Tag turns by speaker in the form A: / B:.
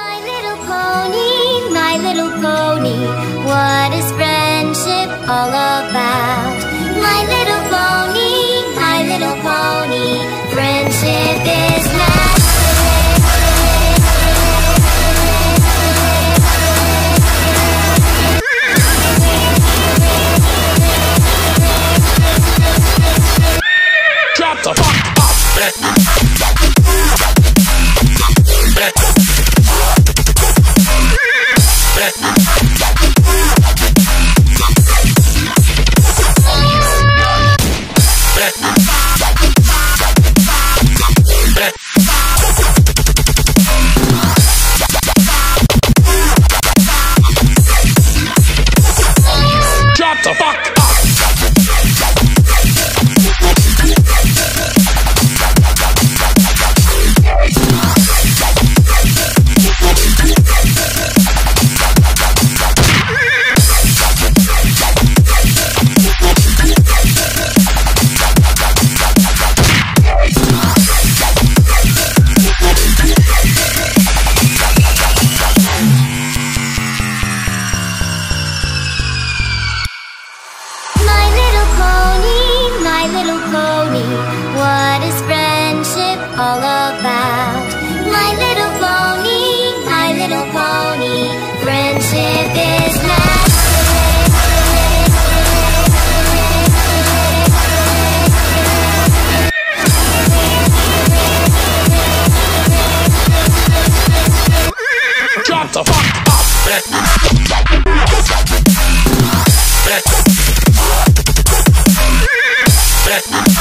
A: My little pony, what is friendship all about? My little pony, friendship is
B: Drop the fuck up. Drop the fuck up.
A: My little pony, what is friendship all about? My little pony, friendship is
B: Drop the fuck up.